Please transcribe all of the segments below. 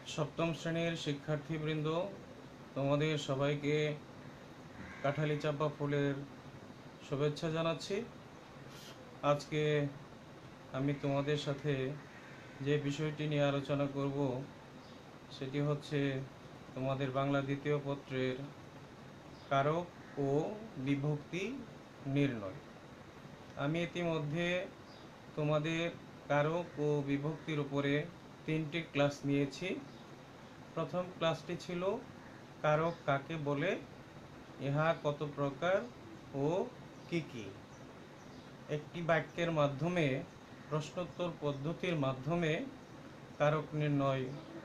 সপ্তম শ্রেণীর শিক্ষার্থীবৃন্দ, তোমাদের সবাইকে কাঠালি চাঁপা ফুলের শুভেচ্ছা জানাচ্ছি। আজকে আমি তোমাদের সাথে যে বিষয়টি নিয়ে আলোচনা করব সেটি হচ্ছে তোমাদের বাংলা দ্বিতীয় পত্রের কারক ও বিভক্তি নির্ণয়। আমি ইতিমধ্যে তোমাদের কারক ও বিভক্তির উপরে 3টি ক্লাস নিয়েছি। প্রথম ক্লাসটি ছিল কারক কাকে বলে, ইহা কত প্রকার ও কি কি। একটি বাক্যের মাধ্যমে প্রশ্নোত্তর পদ্ধতির মাধ্যমে কারক নির্ণয়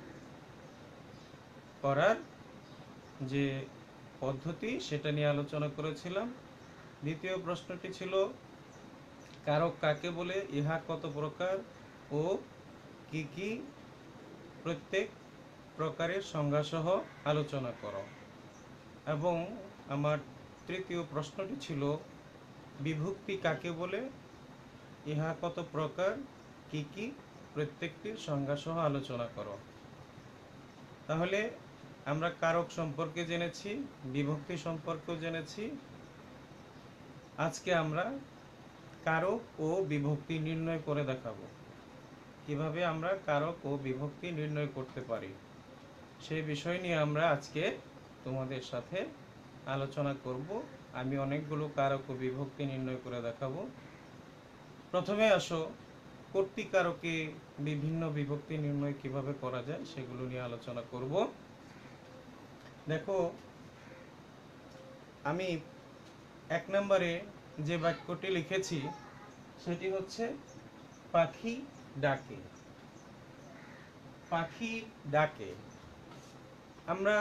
করার যে পদ্ধতি সেটা নিয়ে আলোচনা করেছিলাম। দ্বিতীয় প্রশ্নটি ছিল কারক কাকে বলে, ইহা কত প্রকার ও কি কি, প্রত্যেক প্রকারের সংজ্ঞাসহ আলোচনা করো। এবং আমার তৃতীয় প্রশ্নটি ছিল বিভক্তি কাকে বলে, ইহা কত প্রকার, কি কি, প্রত্যেকটির সংজ্ঞাসহ আলোচনা করো। তাহলে আমরা কারক সম্পর্কে জেনেছি, বিভক্তি সম্পর্কেও জেনেছি। আজকে আমরা কারক ও বিভক্তি নির্ণয় করে দেখাবো। কিভাবে আমরা কারক ও বিভক্তি নির্ণয় করতে পারি সেই বিষয় নিয়ে আমরা আজকে তোমাদের সাথে আলোচনা করব। আমি অনেকগুলো কারক ও বিভক্তি নির্ণয় করে দেখাবো। প্রথমে আসো কর্তৃকারকে বিভিন্ন বিভক্তি নির্ণয় কিভাবে করা যায় সেগুলো নিয়ে আলোচনা করব। দেখো, আমি 1 নম্বরে যে বাক্যটি লিখেছি সেটি হচ্ছে পাখি ডাকে। পাখি ডাকে। আমরা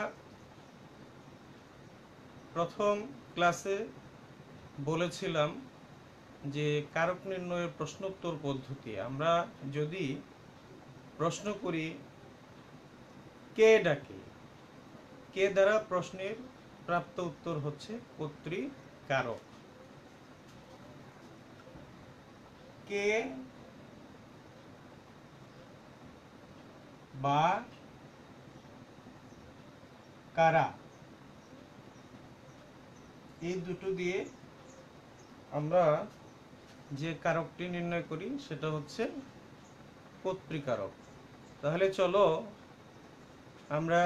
প্রথম ক্লাসে বলেছিলাম যে কারক নির্ণয়ের প্রশ্নোত্তর পদ্ধতি। আমরা যদি প্রশ্ন করি কে ডাকে, কে দ্বারা প্রশ্নের প্রাপ্ত উত্তর হচ্ছে কর্তৃকারক। কে বা কারা, এই দুটো দিয়ে আমরা যে কারকটি নির্ণয় করি সেটা হচ্ছে কর্তৃকারক। তাহলে চলো আমরা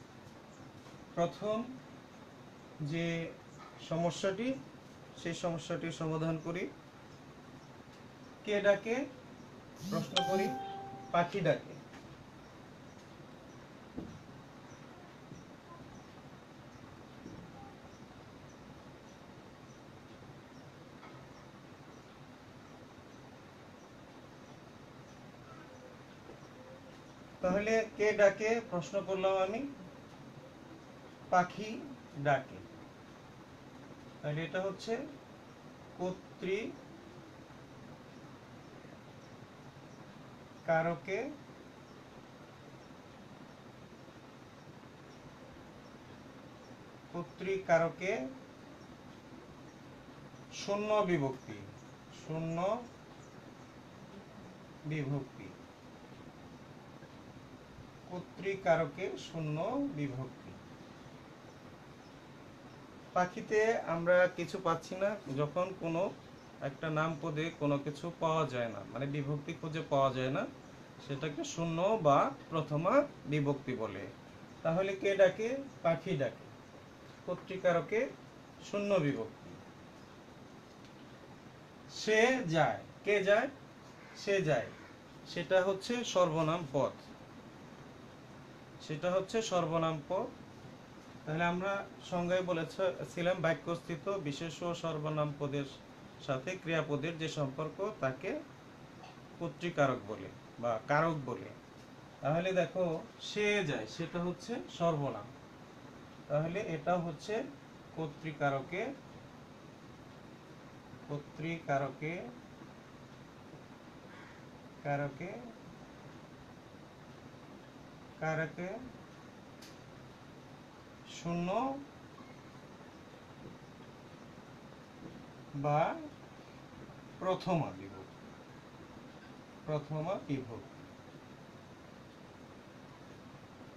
প্রথম যে সমস্যাটি সেই সমস্যাটি সমাধান করি। কে ডাকে, প্রশ্ন করি পাখি ডাকে। তাহলে কে ডাকে প্রশ্ন করলাম আমি, পাখি ডাকে। তাহলে এটা হচ্ছে কর্তৃকারকে কর্তৃকারকে শূন্য বিভক্তি। শূন্য বিভক্তি, কর্তৃকারকে শূন্য বিভক্তি। পাখিতে আমরা কিছু পাচ্ছি না, যখন কোনো একটা নাম পদে কোনো কিছু পাওয়া যায় না, মানে বিভক্তি খুঁজে পাওয়া যায় না, সেটাকে শূন্য বা প্রথমা বিভক্তি বলে। তাহলে কে ডাকে, পাখি ডাকে, কর্তৃকারকে শূন্য বিভক্তি। সে যায়, কে যায়, সে যায়, সেটা হচ্ছে সর্বনাম পদ, সেটা হচ্ছে সর্বনাম পদ। তাহলে আমরা সংজ্ঞায় বলেছিলাম বাক্যস্থিত বিশেষ ও সর্বনাম পদের সাথে ক্রিয়াপদের যে সম্পর্ক তাকে কর্তৃকারক বলে বা কারক বলে। তাহলে দেখো, সে যায় সেটা হচ্ছে সর্বনাম, তাহলে এটা হচ্ছে কর্তৃকারকে কর্তৃকারকে কারকে কারকে শূন্য বা প্রথমা বিভক্তি। প্রথমা বিভক্তি।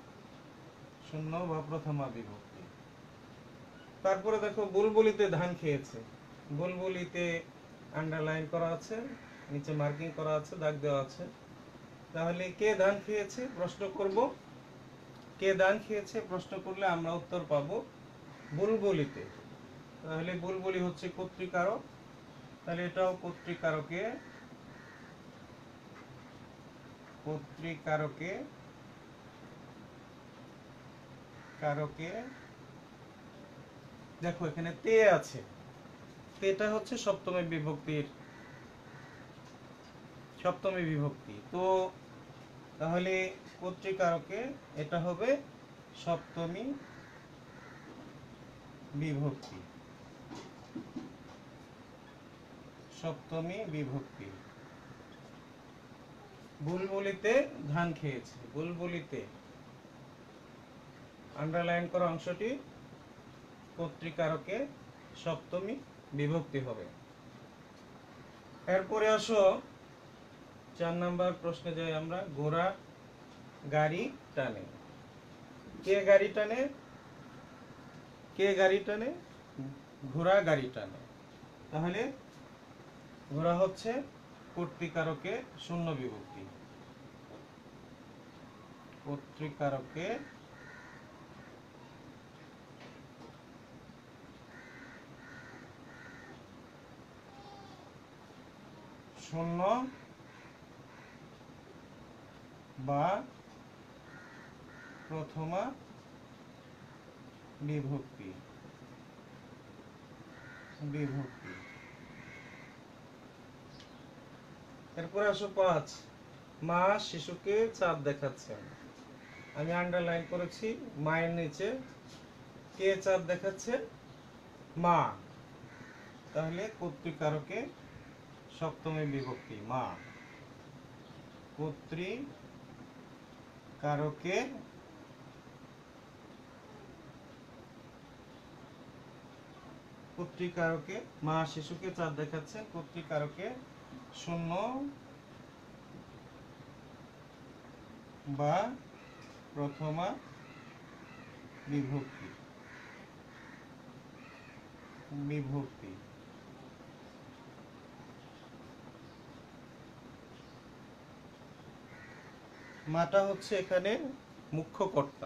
শূন্য বা প্রথমা বিভক্তি। তারপরে দেখো বুলবুলিতে ধান খেয়েছে, বুলবুলিতে আন্ডারলাইন করা আছে, নিচে মার্কিং করা আছে, দাগ দেওয়া আছে। তাহলে কে ধান খেয়েছে প্রশ্ন করব, কে ধান খেয়েছে প্রশ্ন করলে আমরা উত্তর পাবো বুলবুলিতে। তাহলে বুলবুলি হচ্ছে কর্তৃকারক, তাহলে এটাও কর্তৃকারকে, কর্তৃকারকে কারকে। দেখো এখানে তে আছে, তেটা হচ্ছে সপ্তমী বিভক্তির সপ্তমী বিভক্তি। তো তাহলে কর্তৃকারকে এটা হবে সপ্তমী বিভক্তি, সপ্তমী বিভক্তি। বুলবুলিতে ধান খেয়েছে, বুলবুলিতে আন্ডারলাইন করা অংশটি কর্তৃকারকে সপ্তমী বিভক্তি হবে। এরপরে আসো 4 নাম্বার প্রশ্নে যাই আমরা। ঘোড়া গাড়ি টানে, কে গাড়ি টানে, কে গাড়ি টানে, ঘোড়া গাড়ি টানে। তাহলে ঘোড়া হচ্ছে কর্তৃকারকে শূন্য বিভক্তি, কর্তৃকারকে শূন্য বা প্রথমা বিভক্তি, বিভক্তি। এরপরে আসো 5, মা শিশুকে চাঁদ দেখাচ্ছেন। আমি আন্ডারলাইন করেছি, মায়ের নিচে কে চাঁদ দেখাচ্ছে, মা। তাহলে কর্তৃকারকে সপ্তমী বিভক্তি মা, কর্তৃকারকে কর্তৃকারকে মা শিশুকে চাঁদ দেখাচ্ছে, কর্তৃকারকে শূন্য বা প্রথমা বিভক্তি, বিভক্তি। মাটা হচ্ছে এখানে মুখ্য কর্তা।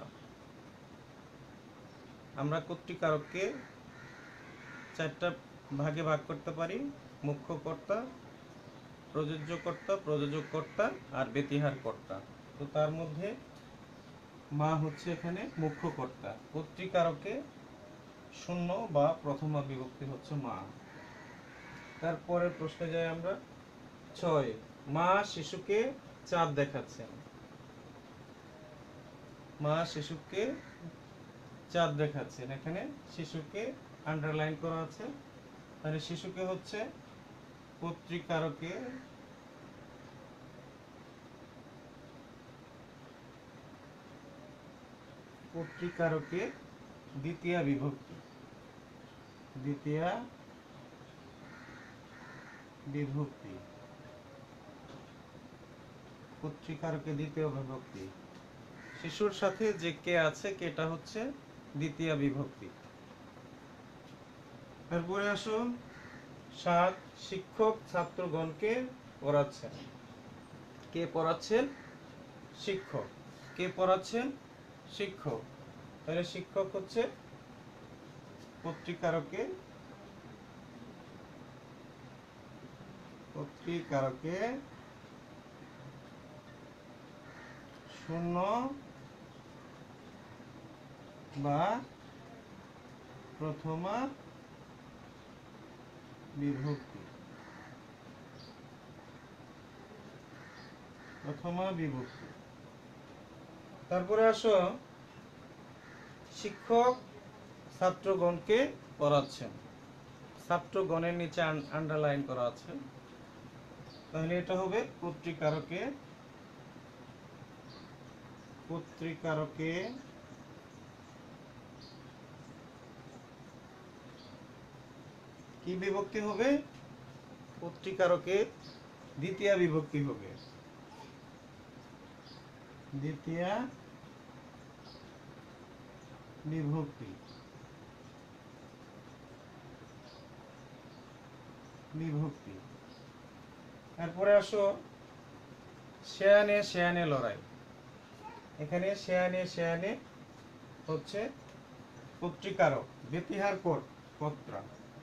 আমরা কর্তৃকারককে 4টা ভাগে ভাগ করতে পারি, মুখ্য কর্তা, প্রযোজ্য কর্তা, প্রযোজক কর্তা আর ব্যতিহার কর্তা। তো তার মধ্যে মা হচ্ছে এখানে মুখ্য কর্তা, কর্তৃকারকে শূন্য বা প্রথমা বিভক্তি হচ্ছে মা। তারপরের প্রশ্নে যাই আমরা। 6, মা শিশুকে চাঁদ দেখাচ্ছেন, মা শিশুকে চাঁদ দেখাচ্ছেন। এখানে শিশুকে আন্ডারলাইন করা আছে, তাহলে শিশুকে হচ্ছে কর্তৃকারকে কর্তৃকারকে দ্বিতীয়া বিভক্তি, দ্বিতীয়া বিভক্তি, কর্তৃকারকে দ্বিতীয় বিভক্তি। শিশুর সাথে যে কে আছে, কেটা হচ্ছে দ্বিতীয়া বিভক্তি। তারপরে আসো 7, শিক্ষক ছাত্রগণকে পড়াচ্ছেন। কে পড়াচ্ছেন, শিক্ষক। কে পড়াচ্ছেন, শিক্ষক। তাহলে শিক্ষক হচ্ছে কর্তৃকারকে, কর্তৃকারকে শূন্য বা প্রথমা বিভক্তি, প্রথমা বিভক্তি। তারপরে আসো শিক্ষক ছাত্রগণকে পড়াচ্ছেন, ছাত্রগণের নিচে আন্ডারলাইন করা আছে, তাহলে এটা হবে কর্তৃকারকে, কর্তৃকারকে কি বিভক্তি হবে, কর্তৃকারকে দ্বিতীয়া বিভক্তি হবে, দ্বিতীয়া বিভক্তি বিভক্তি। তারপরে আসো শেয়ানে শেয়ানে লড়াই। এখানে শেয়ানে শেয়ানে হচ্ছে কর্তৃকারক, ব্যতিহার কর, কর্তা,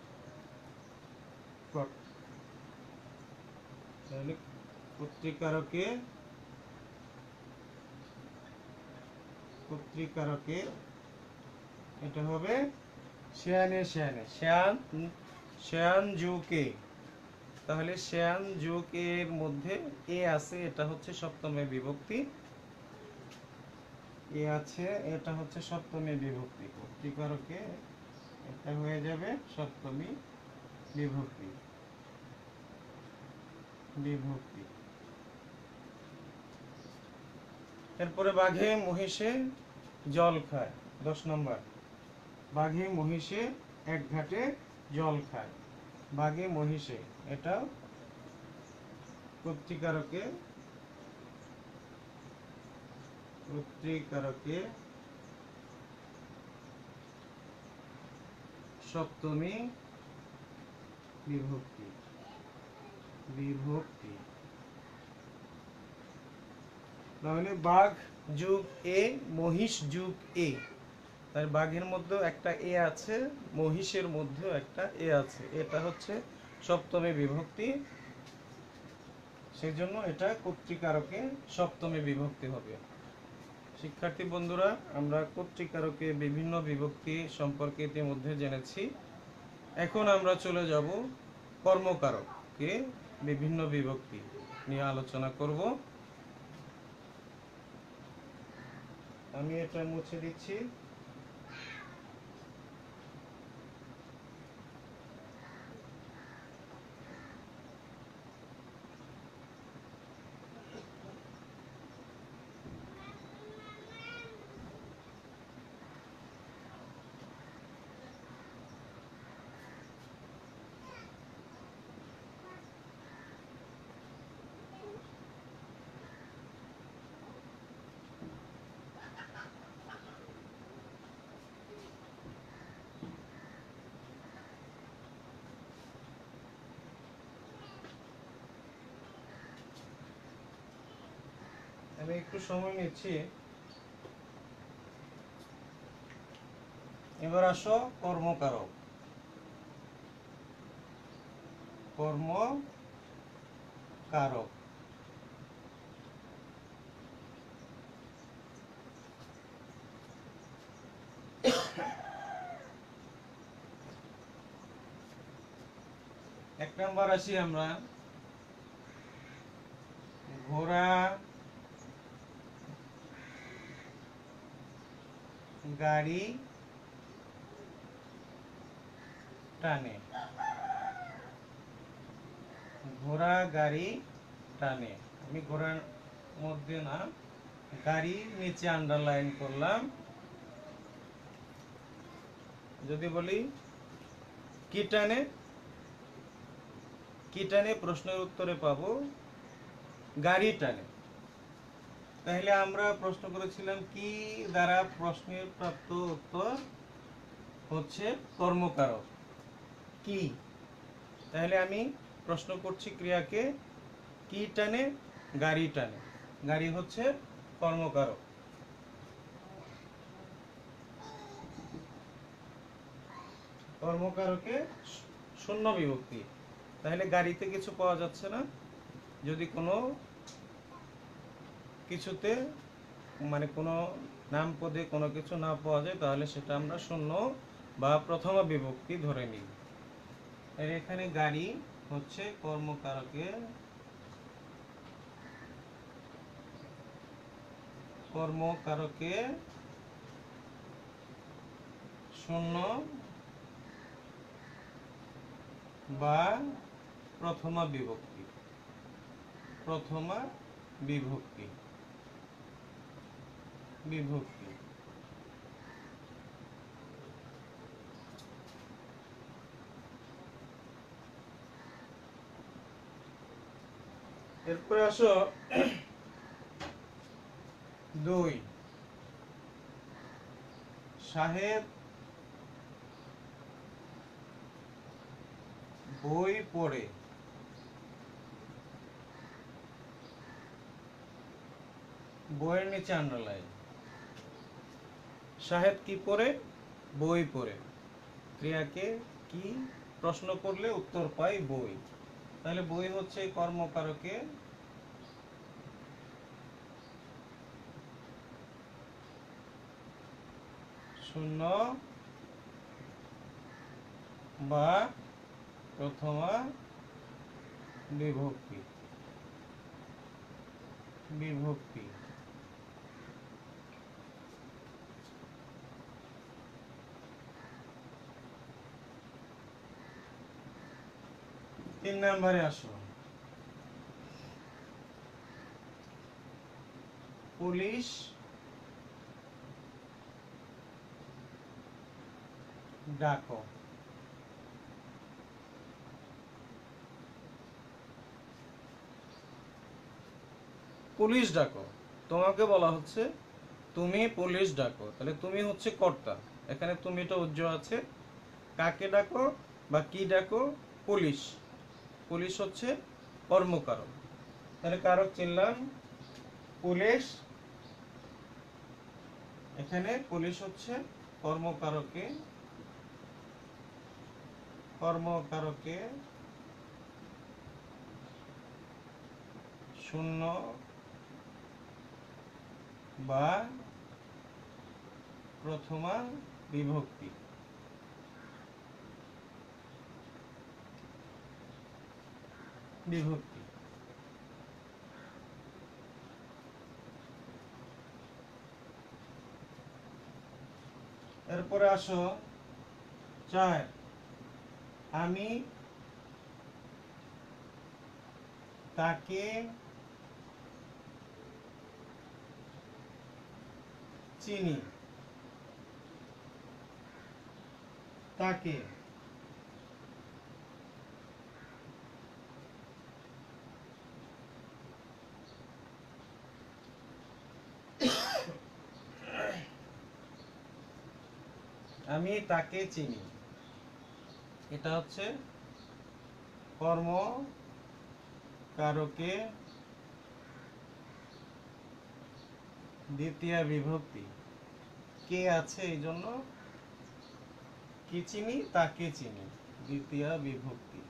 তাহলে কর্তৃকারকে কর্তৃকারকে এটা হবে শেয়ানে শেয়ানে, শেয়ান শেয়ান যুকে। তাহলে শেয়ান যুকের মধ্যে এ আছে, এটা হচ্ছে সপ্তমী বিভক্তি, এ আছে, এটা হচ্ছে সপ্তমী বিভক্তি। কর্তৃকারকে এটা হয়ে যাবে সপ্তমী বিভক্তি বিভক্তি। এরপরে বাঘে মহিষে জল খায়, 10 নম্বর। বাঘে মহিষে এক ঘাটে জল খায়, বাঘে মহিষে এটা কর্তৃকারকে কর্তৃকারকে সপ্তমী বিভক্তি বিভক্তি। তাহলে বাঘ যুগ এ, মহিষ যুগ এ, তার বাঘের মধ্যে একটা এ আছে, মহিষের মধ্যেও একটা এ আছে, এটা হচ্ছে সপ্তমী বিভক্তি, সেজন্য এটা কর্তৃকারকে সপ্তমী বিভক্তি হবে। শিক্ষার্থী বন্ধুরা, আমরা কর্তৃকারকে বিভিন্ন বিভক্তি সম্পর্কে ইতিমধ্যে জেনেছি। এখন আমরা চলে যাব কর্মকারককে বিভিন্ন বিভক্তি নিয়ে আলোচনা করব। আমি এটা মুছে দিচ্ছি। আমি একটু সময় নিচ্ছি। এবার আসো কর্মকারক। কর্মকারক এক নম্বর আসি আমরা, ঘোড়া গাড়ি টানে, ঘোড়া গাড়ি টানে। আমি ঘোড়ার মধ্যে না, গাড়ি নিচে আন্ডারলাইন করলাম। যদি বলি কি টানে, কি টানে প্রশ্নের উত্তরে পাবো গাড়ি টানে। তাহলে আমরা প্রশ্ন করেছিলাম কি দ্বারা প্রশ্নের প্রাপ্ত উত্তর হচ্ছে কর্মকারক কি। তাহলে আমি প্রশ্ন করছি ক্রিয়াকে, কি টানে, গাড়ি টানে, গাড়ি হচ্ছে কর্মকারক। কর্মকারকে শূন্য বিভক্তি, তাহলে গাড়িতে কিছু পাওয়া যাচ্ছে না। যদি কোনো কিছুতে মানে কোনো নাম পদে কোনো কিছু না পাওয়া যায়, তাহলে সেটা আমরা শূন্য বা প্রথম বিভক্তি ধরে নিই। এর এখানে গাড়ি হচ্ছে কর্মকারকের শূন্য বা প্রথমা বিভক্তি বিভক্তি। এরপরে আসো 2, সাহেব বই পড়ে। বইয়ের নিচে আন্ডারলাইন। সাহেব কি পড়ে? বই পড়ে। ক্রিয়াকে কি প্রশ্ন করলে উত্তর পাই বই। তাহলে বই হচ্ছে কর্মকারকে শূন্য বা প্রথমা বিভক্তি। বিভক্তি 3 নম্বরে আসো। পুলিশ ডাকো। পুলিশ ডাকো, তোমাকে বলা হচ্ছে তুমি পুলিশ ডাকো। তাহলে তুমি হচ্ছে কর্তা, এখানে তুমিটা উজ্জ্বল আছে। কাকে ডাকো বা কি ডাকো? পুলিশ। পুলিশ হচ্ছে কর্মকারক। তাহলে কারক চিনলাম পুলিশ। এখানে পুলিশ হচ্ছে কর্মকারকে কর্মকারকে শূন্য বা প্রথমা বিভক্তি। বিভক্তি এরপরে আসো 4। আমি তাকে চিনি। তাকে আমি তাকে চিনি, এটা হচ্ছে কর্মকারকে দ্বিতীয় বিভক্তি। কে আছে এই জন্য কি চিনি, তাকে চিনি, দ্বিতীয় বিভক্তি।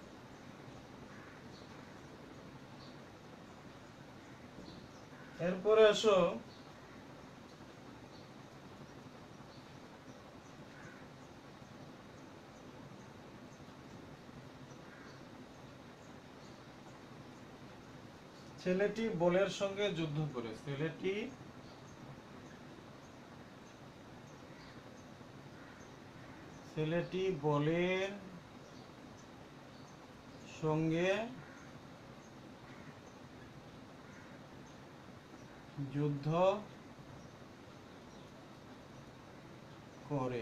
এরপরে আসো ছেলেটি বলের সঙ্গে যুদ্ধ করে। ছেলেটি বলের সঙ্গে যুদ্ধ করে।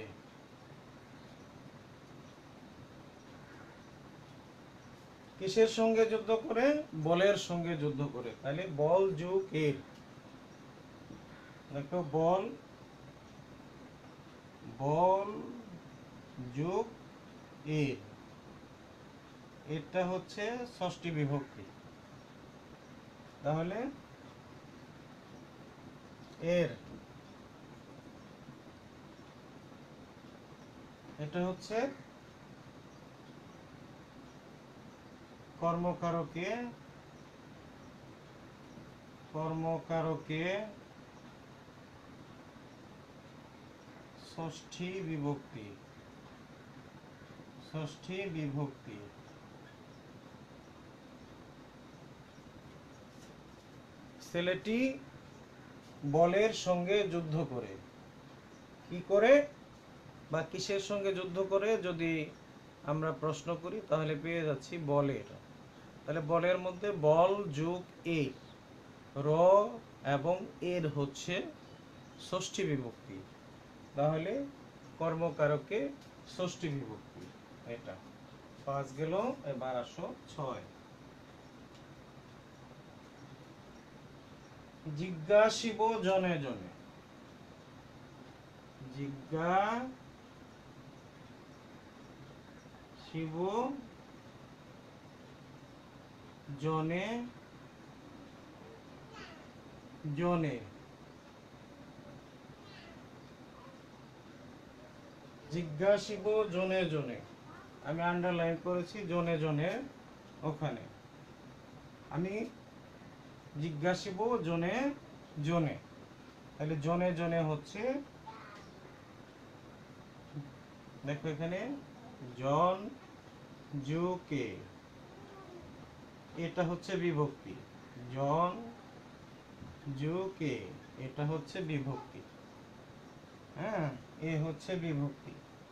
কিসের সঙ্গে যুদ্ধ করে? বলের সঙ্গে যুদ্ধ করে। তাহলে বল যোগ এর, দেখো বল, বল যোগ এর, এটা হচ্ছে ষষ্ঠী বিভক্তি। তাহলে এর, এটা হচ্ছে কর্মকারকে ষষ্ঠী বিভক্তি। ষষ্ঠী বিভক্তি। ছেলেটি বলের সঙ্গে যুদ্ধ করে। কি করে বা কিসের সঙ্গে যুদ্ধ করে যদি আমরা প্রশ্ন করি তাহলে পেয়ে যাচ্ছি বলের। তাহলে বলের মধ্যে বল যোগ এ, র এবং এর হচ্ছে ষষ্ঠী বিভক্তি। তাহলে কর্মকারকে ষষ্ঠী বিভক্তি। এটা 5 গেল। এবার আসো 6। জিজ্ঞাসিব জনে জনে। জিজ্ঞাসিব জনে জনে। জিজ্ঞাসিব জনে জনে, আমি আন্ডারলাইন করেছি জনে জনে ওখানে। আমি জিজ্ঞাসিব জনে জনে, তাহলে জনে জনে হচ্ছে, দেখো এখানে জন জুকে, এটা হচ্ছে বিভক্তি। জন জুকে, এটা হচ্ছে বিভক্তি। হ্যাঁ, এ হচ্ছে বিভক্তি।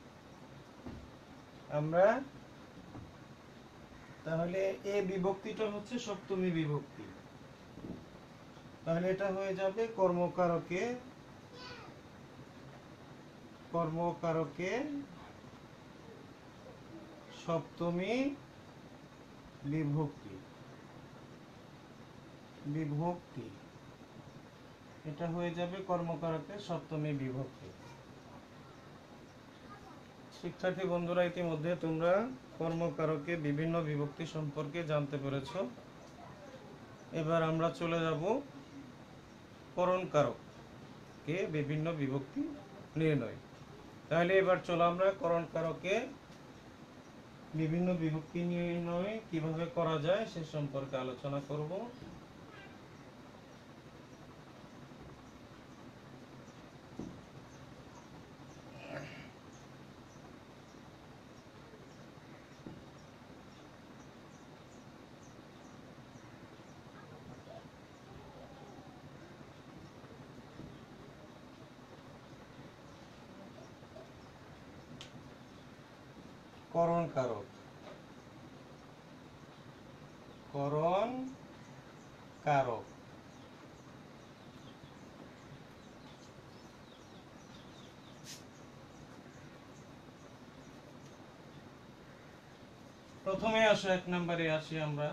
আমরা তাহলে এ বিভক্তিটা হচ্ছে সপ্তমী বিভক্তি। তাহলে এটা হয়ে যাবে কর্মকারকে, কর্মকারকে সপ্তমী বিভক্তি। বিভক্তি এটা হয়ে যাবে কর্মকারকে সপ্তমী বিভক্তি। শিক্ষার্থী বন্ধুরা, ইতিমধ্যে তোমরা কর্মকারকে বিভিন্ন বিভক্তি সম্পর্কে জানতে পেরেছো। এবার আমরা চলে যাব করণকারকে বিভিন্ন বিভক্তি নির্ণয়। তাহলে এবার চলো আমরা করণকারকে বিভিন্ন বিভক্তি নির্ণয় কিভাবে করা যায় সে সম্পর্কে আলোচনা করব। করণকারক, করণকারক প্রথমে আসো, এক নম্বরে আসি আমরা।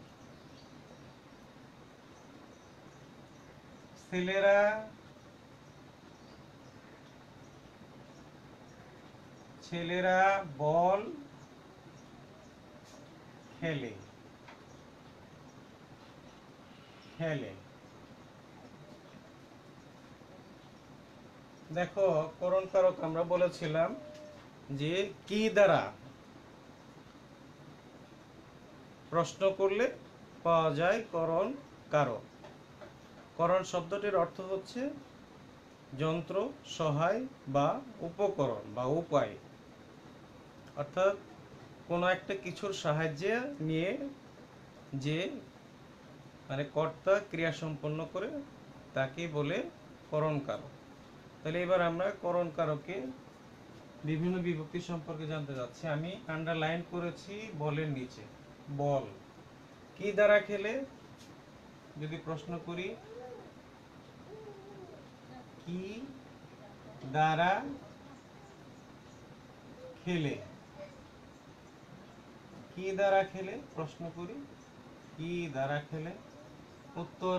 ছেলেরা ছেলেরা বল খেলে, খেলে। দেখো করণকারক আমরা বলেছিলাম যে কি দ্বারা প্রশ্ন করলে পাওয়া যায় করণকারক। করণ শব্দটির অর্থ হচ্ছে যন্ত্র, সহায় বা উপকরণ বা উপায়, অর্থাৎ কোনো একটা কিছুর সাহায্যে নিয়ে যে মানে কর্তা ক্রিয়া সম্পন্ন করে তাকে বলে করণকারক। তাহলে এবার আমরা করণকারকে বিভিন্ন বিভক্তি সম্পর্কে জানতে যাচ্ছি। আমি আন্ডারলাইন করেছি বলের নিচে। বল কি দ্বারা খেলে, যদি প্রশ্ন করি কি দ্বারা খেলে, কি দ্বারা খেলে প্রশ্ন করি কি দ্বারা খেলে, উত্তর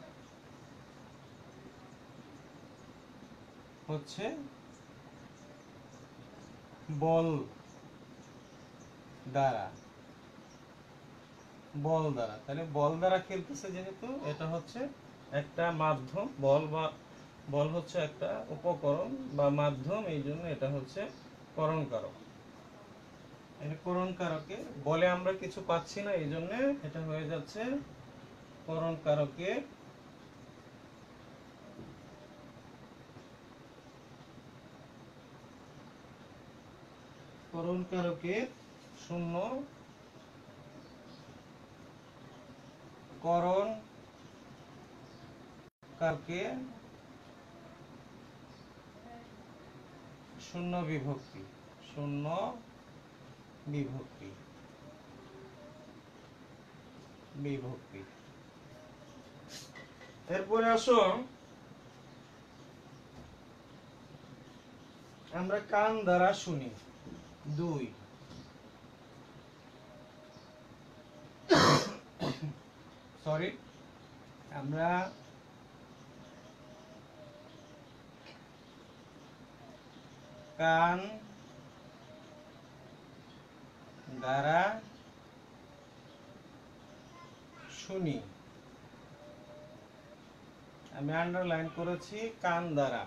হচ্ছে বল দ্বারা। বল দ্বারা, তাহলে বল দ্বারা খেলতেছে যেহেতু এটা হচ্ছে একটা মাধ্যম। বল হচ্ছে একটা উপকরণ বা মাধ্যম, এই জন্য এটা হচ্ছে করণকারক। করণকারকে বলে আমরা কিছু পাচ্ছি না, এই জন্য এটা হয়ে যাচ্ছে করণকারকে করণকারকে শূন্য, করণ কারকে শূন্য বিভক্তি, শূন্য বিভক্তি, বিভক্তি। এরপরে আসো আমরা কান দ্বারা শুনি। 2 সরি, আমরা কান দ্বারা শুনি। আমি আন্ডারলাইন করেছি কান দ্বারা।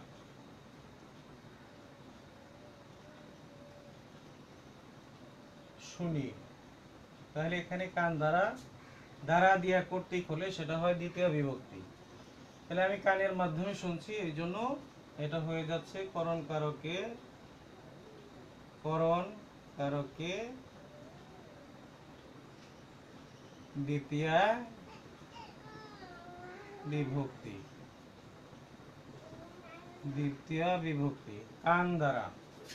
শুনি, তাহলে এখানে কান দ্বারা, দ্বারা দিয়া কর্তৃক হলে সেটা হয় দ্বিতীয় বিভক্তি। তাহলে আমি কানের মাধ্যমে শুনছি, এই জন্য এটা হয়ে যাচ্ছে করণ কারকে, করণ কারকে দ্বিতীয়া বিভক্তি, দ্বিতীয় বিভক্তি কান দ্বারা।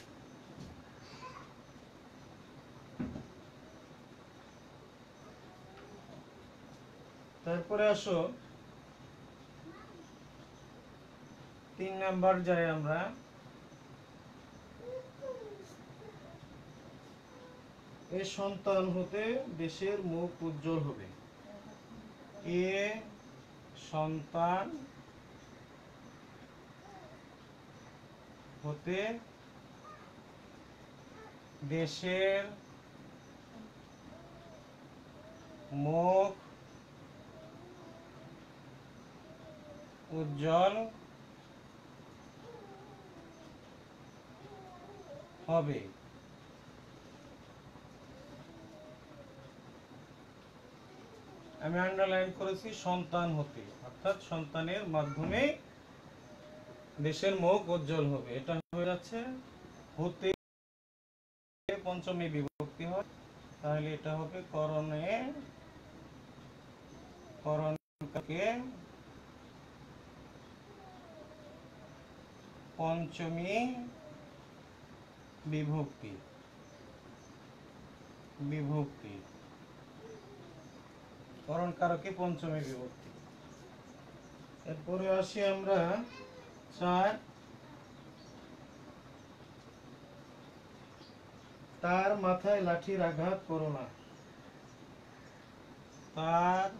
তারপরে আসো 3 নাম্বার যাই আমরা। এ সন্তান হতে দেশের মুখ উজ্জ্বল হবে। এ সন্তান হতে দেশের মুখ উজ্জ্বল হবে। আমি আন্ডারলাইন করেছি সন্তান হতে, অর্থাৎ সন্তানের মাধ্যমে দেশের মুখ উজ্জ্বল হবে। এটা হয়ে যাচ্ছে হতে পঞ্চমী বিভক্তি হয়, তাহলে এটা হবে করণে, করণকে পঞ্চমী বিভক্তি, বিভক্তি করণ কারকে পঞ্চমী বিভক্তি। এরপরে আসি আমরা 4, তার মাথায় লাঠির আঘাত করো না। তার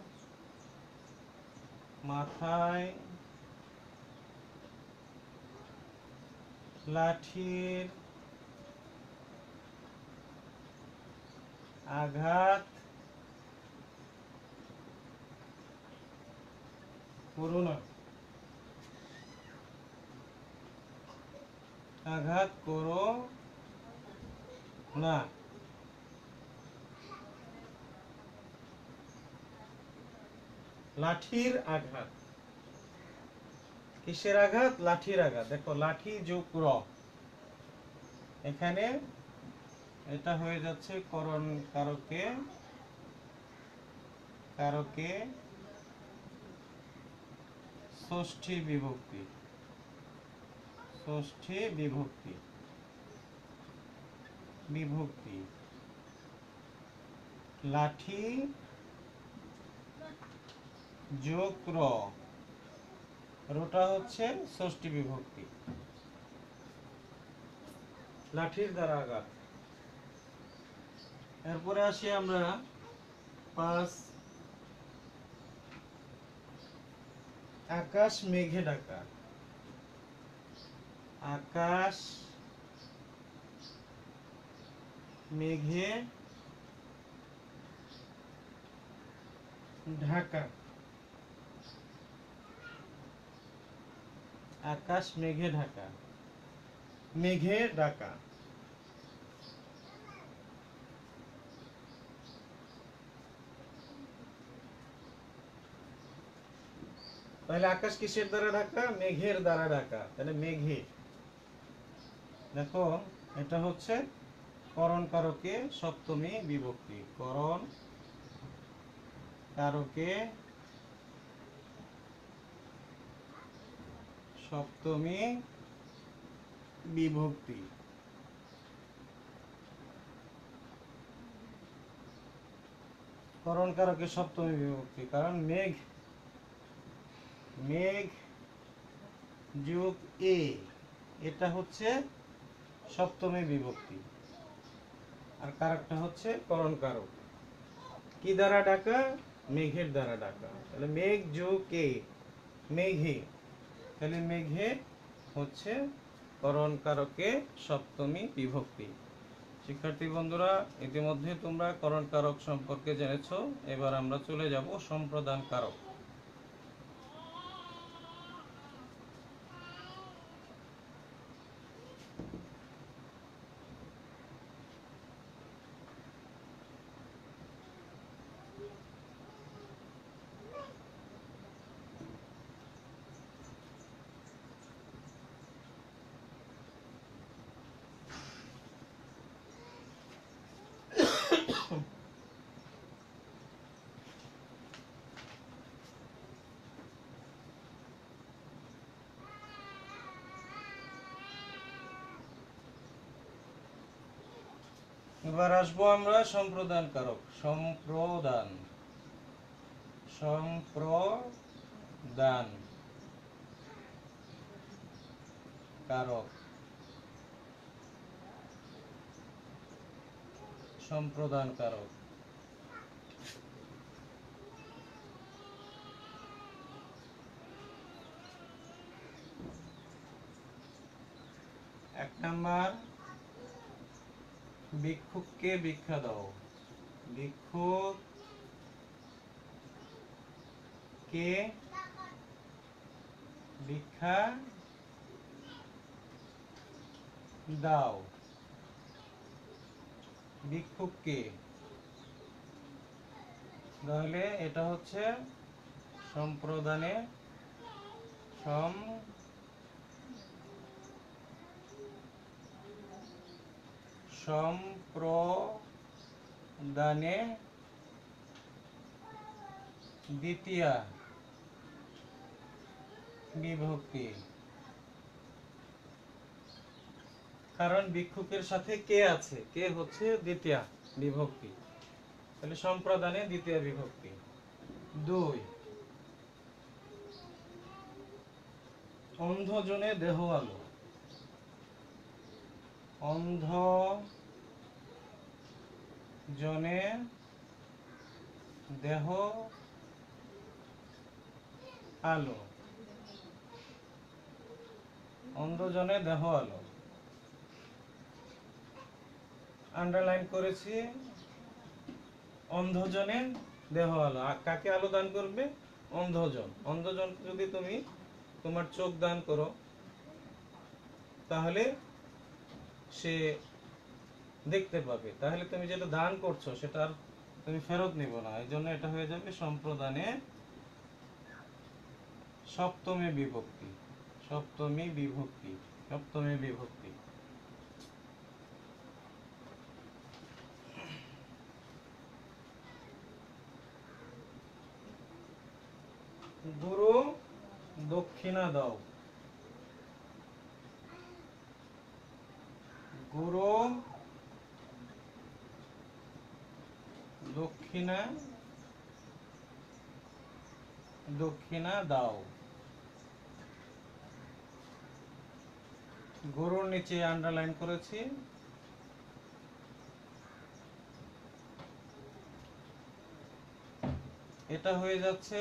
মাথায় লাঠির আঘাত করো না, আঘাত করো না। লাঠির আঘাত, কিসের আঘাত? লাঠির আঘাত। দেখো লাঠি যোগ র, এখানে এটা হয়ে যাচ্ছে করণ কারকে, কারকে ষষ্ঠী বিভক্তি, ষষ্ঠী বিভক্তি, বিভক্তি লাঠি যোগ র, রটা হচ্ছে ষষ্ঠী বিভক্তি, লাঠির দ্বারা আঘাত। এরপরে আসি আমরা 5, আকাশ মেঘে ঢাকা। আকাশ মেঘে ঢাকা, আকাশ মেঘে ঢাকা, মেঘে ঢাকা। তাহলে আকাশ কিসের দ্বারা ঢাকা? মেঘের দ্বারা ঢাকা, তাহলে মেঘে। দেখো এটা হচ্ছে করণ কারকে সপ্তমী বিভক্তি, করণ কারকে সপ্তমী বিভক্তি। করণ কারকে সপ্তমী বিভক্তি, কারণ মেঘ, মেঘ যোগ এ, এটা হচ্ছে সপ্তমী বিভক্তি, আর কারকটা হচ্ছে করণ কারক। কি দ্বারা ডাকা? মেঘের দ্বারা ডাকা। তাহলে মেঘ যোগ এ, মেঘে, তাহলে মেঘে হচ্ছে করণ কারকে সপ্তমী বিভক্তি। শিক্ষার্থী বন্ধুরা, ইতিমধ্যে তোমরা করণ কারক সম্পর্কে জেনেছো। এবার আমরা চলে যাব সম্প্রদান কারক। এবার আসবো আমরা সম্প্রদান কারক। সম্প্রদান কারক। সম্প্রদান কারক। এক নাম্বার, ভিক্ষুককে ভিক্ষা দাও। ভিক্ষুককে ভিক্ষা দাও। ভিক্ষুককে, তাহলে এটা হচ্ছে সম্প্রদানে সম্প্রদানে দ্বিতীয়া বিভক্তি। কারণ ভিক্ষুকের সাথে কে আছে, কে হচ্ছে দ্বিতীয়া বিভক্তি, তাহলে সম্প্রদানে দ্বিতীয় বিভক্তি। 2, অন্ধজনে দেহ আলো। অন্ধজনে দেহ আলো। অন্ধজনে দেহ আলো আন্ডারলাইন করেছি। অন্ধজনে দেহ আলো, কাকে আলো দান করবে? অন্ধজন। অন্ধজনকে যদি তুমি তোমার চোখ দান করো, তাহলে সে দেখতে পাবে, তাহলে তুমি যেটা দান করছো সেটা আর তুমি ফেরত নিব না। এই জন্য এটা হয়ে যাবে সম্প্রদানে সপ্তমী বিভক্তি। সপ্তমী বিভক্তি। সপ্তমী বিভক্তি। গুরু দক্ষিণা দাও। গুরু দক্ষিণা দাও। গুরুর নিচে আন্ডারলাইন করেছি। এটা হয়ে যাচ্ছে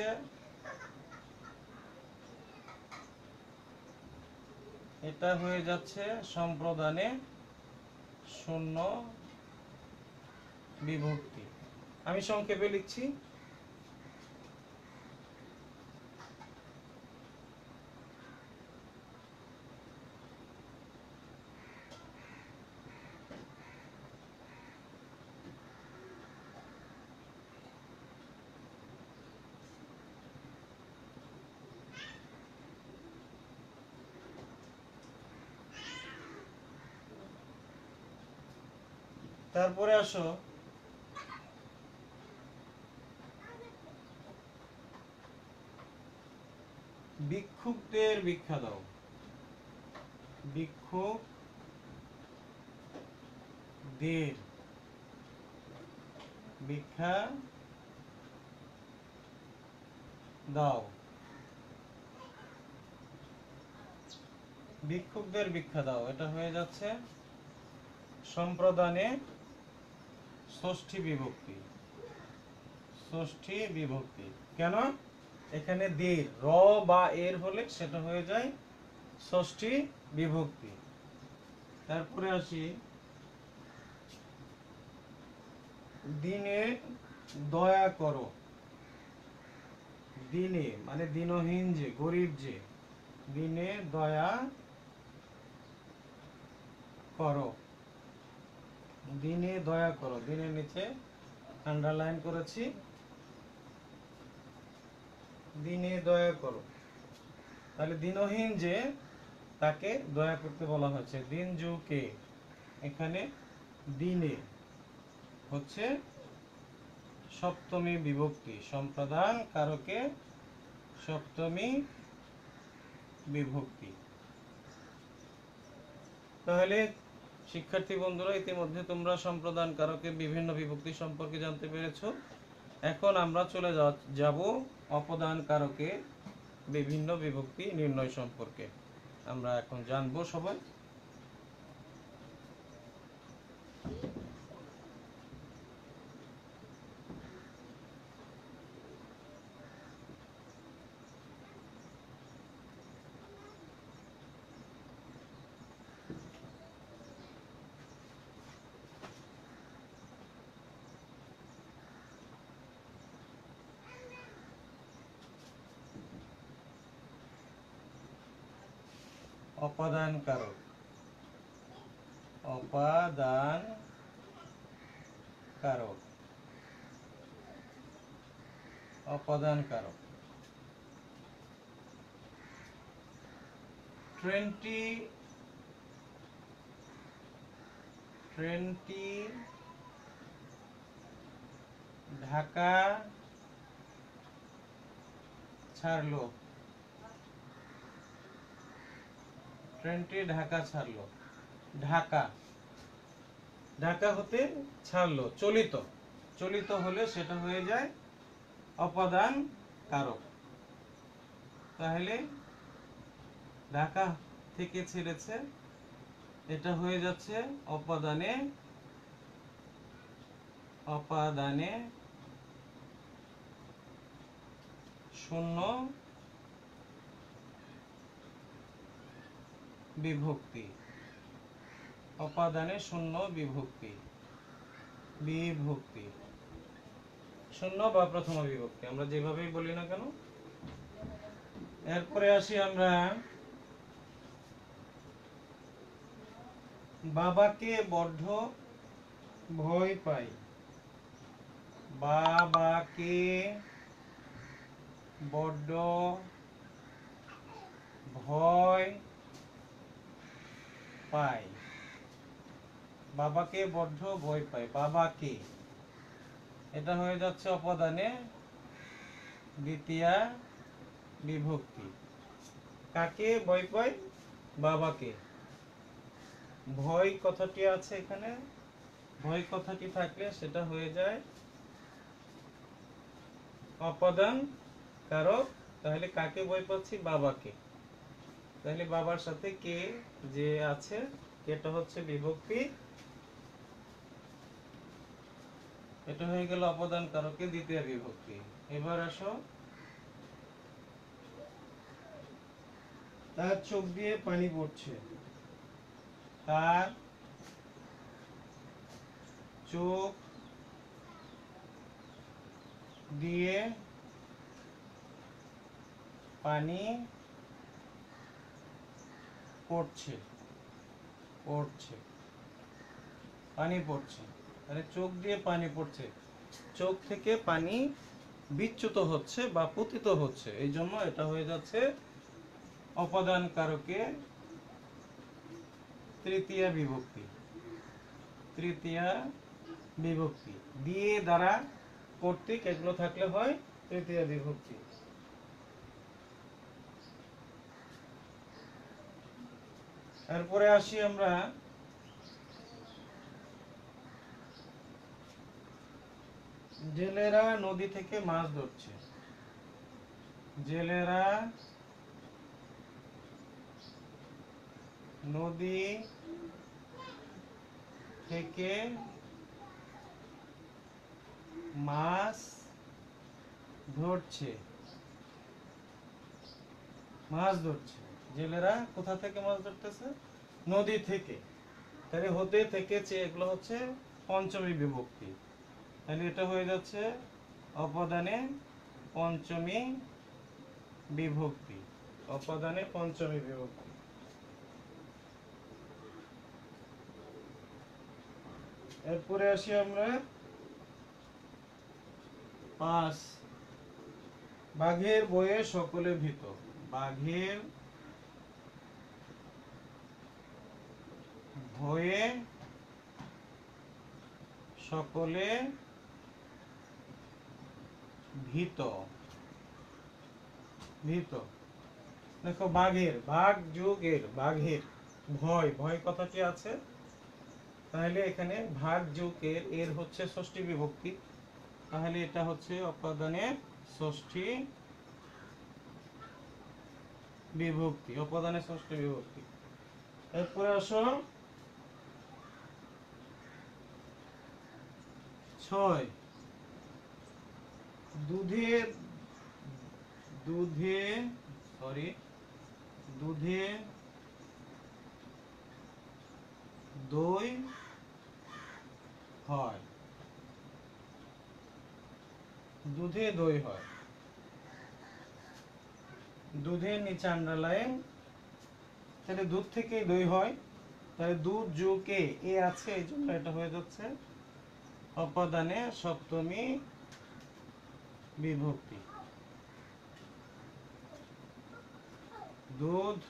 সম্প্রদানে শূন্য বিভক্তি। আমি সংক্ষেপে লিখছি। তারপরে আসো ভিক্ষুকদের ভিক্ষা দাও। ভিক্ষুকদের ভিক্ষা দাও। ভিক্ষুকদের ভিক্ষা দাও, এটা হয়ে যাচ্ছে সম্প্রদানে ষষ্ঠী বিভক্তি। ষষ্ঠী বিভক্তি কেন? এখানে দের র বা এর হলে সেটা হয়ে যায় ষষ্ঠী বিভক্তি। তারপরে আসি দিনে দয়া করো। দিনে মানে দিনহীন, যে গরিব, যে দিনে দয়া করো। দিনে দয়া করো, দিনের নিচে আন্ডারলাইন করেছি, দিনে দয়া করো। তাহলে দিনহীন যে, তাকে দয়া করতে বলা হয়েছে। দিন যুকে, এখানে দিনে হচ্ছে সপ্তমী বিভক্তি, সম্প্রদান কারকে সপ্তমী বিভক্তি। তাহলে শিক্ষার্থী বন্ধুরা, ইতিমধ্যে তোমরা সম্প্রদান কারকে বিভিন্ন বিভক্তি সম্পর্কে জানতে পেরেছো। এখন আমরা চলে যাব অপদান কারকে বিভিন্ন বিভক্তি নির্ণয় সম্পর্কে। আমরা এখন জানবো সবাই। অপাদান কারক, অপাদান কারক, অপাদান কারক। 20 ঢাকা ছাড়লো। ট্রেনটি ঢাকা ছাড়লো। ঢাকা, ঢাকা হতে ছাড়লো, চলিত। চলিত হলে সেটা হয়ে যায় অপাদান কারক। তাহলে ঢাকা থেকে ছেড়েছে, এটা হয়ে যাচ্ছে অপাদানে, অপাদানে শূন্য বিভক্তি, অপাদানে শূন্য বিভক্তি, বিভক্তি শূন্য বা প্রথম বিভক্তি, আমরা যেভাবেই বলি না কেন। এরপরে আসি আমরা বাবাকে বড্ড ভয় পাই। বাবাকে বড্ড ভয় পাই। বাবাকে বড্ড ভয় পাই, বাবাকে, এটা হয়ে যাচ্ছে অপদানে দ্বিতীয়া বিভক্তি। কাকে ভয় পাই? বাবাকে। ভয় কথাটি আছে এখানে, ভয় কথাটি থাকলে সেটা হয়ে যায় অপদান কারক। তাহলে কাকে ভয় পাচ্ছি? বাবাকে। তাহলে বাবার সাথে কে যে আছে, এটা হচ্ছে বিভক্তি, এটা হয়ে গেল অপদান কারকে দ্বিতীয় বিভক্তি। এবার আসো, তার চোখ দিয়ে পানি পড়ছে। তার চোখ দিয়ে পানি পড়ছে, পড়ছে, পানি পড়ছে। মানে চোখ দিয়ে পানি পড়ছে, চোখ থেকে পানি বিচ্যুত হচ্ছে বা পতিত হচ্ছে, এই জন্য এটা হয়ে যাচ্ছে অপদান কারকে তৃতীয়া বিভক্তি, তৃতীয়া বিভক্তি। দিয়ে দ্বারা কর্তৃক এগুলো থাকলে হয় তৃতীয়া বিভক্তি। এরপরে আসি আমরা জেলেরা নদী থেকে মাছ ধরছে। জেলেরা নদী থেকে মাছ ধরছে, মাছ ধরছে। জেলেরা কোথা থেকে মাছ ধরতেছে? নদী থেকে। তাহলে হতে থেকেছে এগুলো হচ্ছে পঞ্চমী বিভক্তি। তাহলে এটা হয়ে যাচ্ছে অপদানে পঞ্চমী বিভক্তি। অপদানে পঞ্চমী বিভক্তি। এরপরে আসি আমরা 5, বাঘের ভয়ে সকলে ভীত। বাঘের ভয়ে সকলে ভীত। ভীত দেখো, বাঘের, বাঘ যুগের, বাঘের ভয়, ভয় কথাটি আছে। তাহলে এখানে ভাগ যুগের এর হচ্ছে ষষ্ঠী বিভক্তি। তাহলে এটা হচ্ছে অপাদানের ষষ্ঠী বিভক্তি। অপাদানের ষষ্ঠী বিভক্তি। এরপরে আসো 6, দুধে দুধে দুধে দই হয়। দুধে দই হয়। দুধের নিচে আন্ডারলাইন। তাহলে দুধ থেকে দই হয়। তাহলে দুধ যুগে এ আছে, এই জন্য এটা হয়ে যাচ্ছে অপাদানে সপ্তমী বিভক্তি। দুধ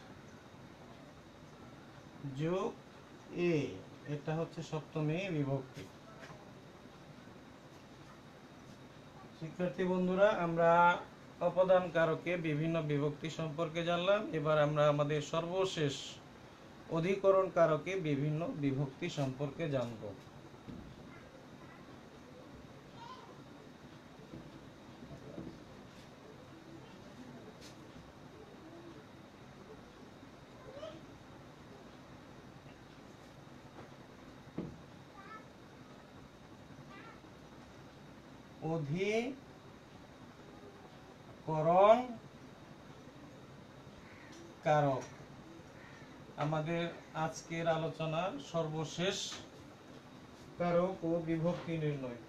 যোগ এ, এটা হচ্ছে সপ্তমী বিভক্তি। শিক্ষার্থী বন্ধুরা, আমরা অপদান কারকে বিভিন্ন বিভক্তি সম্পর্কে জানলাম। এবার আমরা আমাদের সর্বশেষ অধিকরণ কারকে বিভিন্ন বিভক্তি সম্পর্কে জানব। অধিকরণ কারক আমাদের আজকের আলোচনার সর্বশেষ কারক ও বিভক্তি নির্ণয়।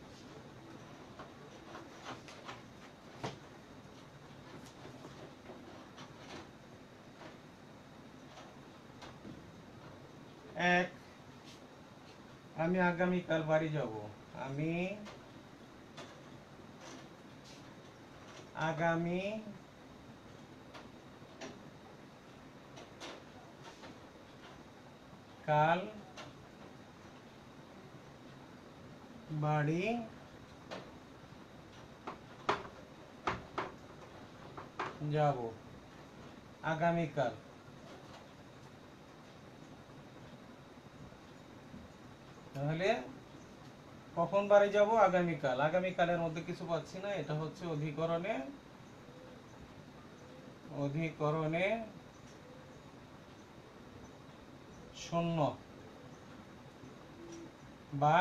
এক, আমি আগামীকাল বাড়ি যাব। আমি আগামী কাল বাড়ি যাব। আগামীকাল। তাহলে কখন বাড়ি যাব? আগামীকাল। আগামীকালের মধ্যে কিছু পাচ্ছি না, এটা হচ্ছে অধিকরণে শূন্য বা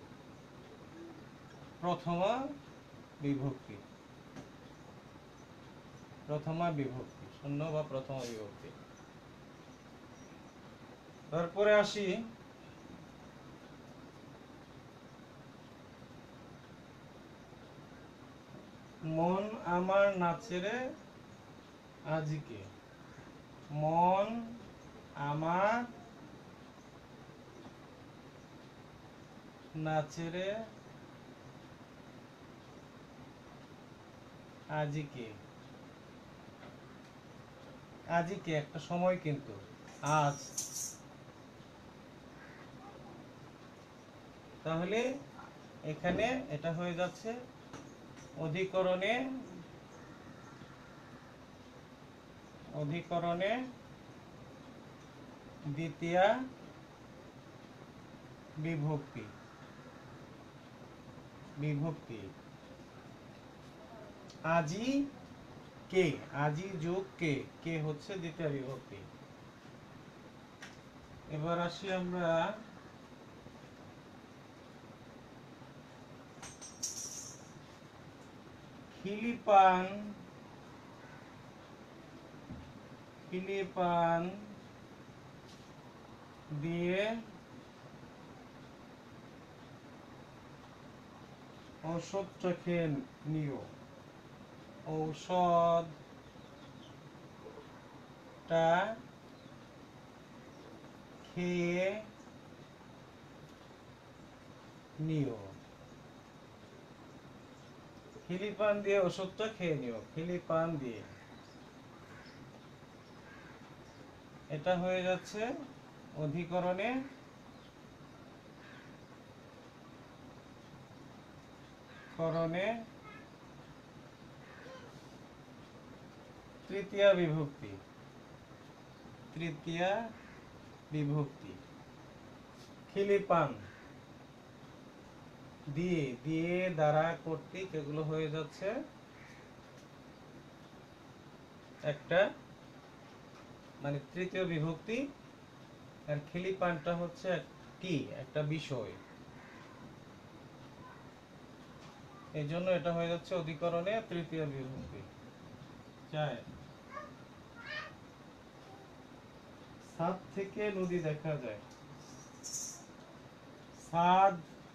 প্রথমা বিভক্তি। প্রথমা বিভক্তি, শূন্য বা প্রথমা বিভক্তি। তারপরে আসি মন আমার নাচে রে আজকে। মন আমার নাচে রে আজকে। আজকে একটা সময়, কিন্তু আজ। তাহলে এখানে এটা হয়ে যাচ্ছে অধিকরণে দ্বিতীয়া বিভক্তি। আজি কে, আজি যোগ কে, কে হচ্ছে দ্বিতীয় বিভক্তি। এবার আসি আমরা খিলিপান দিয়ে ঔষধটা খেয়ে নিও, ঔষধটা খেয়ে নিও। খিলিপান দিয়ে ওষুধটা খেয়ে নিও, খিলিপান দিয়ে। এটা হয়ে যাচ্ছে অধিকরণে করণে তৃতীয়া বিভক্তি, তৃতীয়া বিভক্তি। খিলিপান দিয়ে, দিয়ে দ্বারা কর্তৃক, এগুলো হয়ে যাচ্ছে একটা মানে তৃতীয় বিভক্তি। আর খিলিপানটা হচ্ছে কি একটা বিষয়, এই জন্য এটা হয়ে যাচ্ছে অধিকরণে তৃতীয় বিভক্তি। ছাদ থেকে নদী দেখা যায়, ছাদ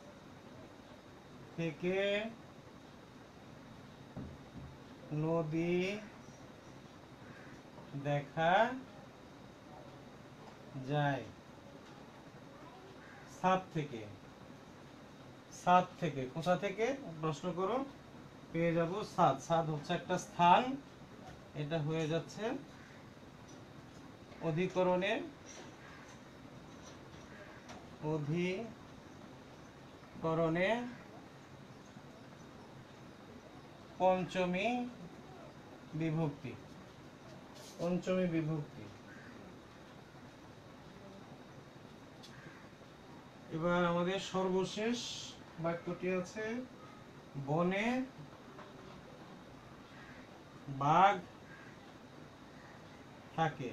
থেকে নদী দেখা যায়। ছাদ থেকে, ছাদ থেকে কোথা থেকে প্রশ্ন করো, পেয়ে যাব ছাদ। ছাদ হচ্ছে একটা স্থান, এটা হয়ে যাচ্ছে অধিকরণে অধিকরণে পঞ্চমী বিভক্তি, পঞ্চমী বিভক্তি। এবার আমাদের সর্বশেষ বাক্যটি আছে, বনে বাঘ থাকে।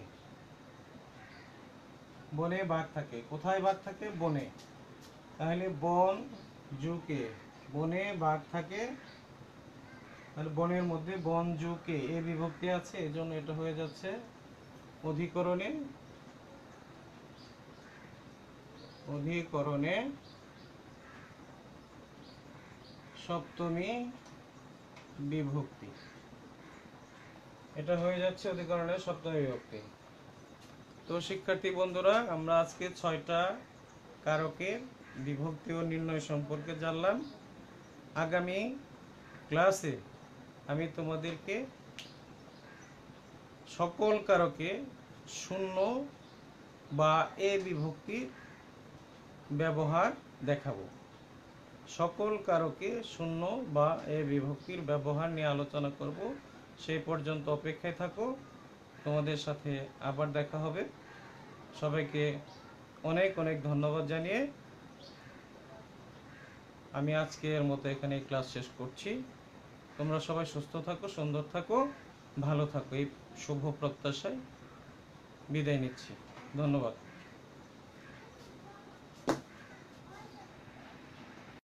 বনে বাঘ থাকে, কোথায় বাঘ থাকে? বনে। তাহলে বন জুকে, বনে বাঘ থাকে, তাহলে বনের মধ্যে বন জুকে এ বিভক্তি আছে, এজন্য এটা হয়ে যাচ্ছে অধিকরণে অধিকরণে সপ্তমী বিভক্তি। এটা হয়ে যাচ্ছে অধিকরণের সপ্তমী বিভক্তি। তো শিক্ষার্থী বন্ধুরা, আমরা আজকে 6টা কারকের বিভক্তি ও নির্ণয় সম্পর্কে জানলাম। আগামী ক্লাসে আমি তোমাদেরকে সকল কারকে শূন্য বা এ বিভক্তির ব্যবহার দেখাবো। সকল কারকে শূন্য বা এ বিভক্তির ব্যবহার নিয়ে আলোচনা করব। সেই পর্যন্ত অপেক্ষায় থাকো, তোমাদের সাথে আবার দেখা হবে। সবাইকে অনেক অনেক ধন্যবাদ জানিয়ে আমি আজকের মতো এখানে ক্লাস শেষ করছি। তোমরা সবাই সুস্থ থাকো, সুন্দর থাকো, ভালো থাকো, এই শুভ প্রত্যাশায় বিদায় নিচ্ছি। ধন্যবাদ।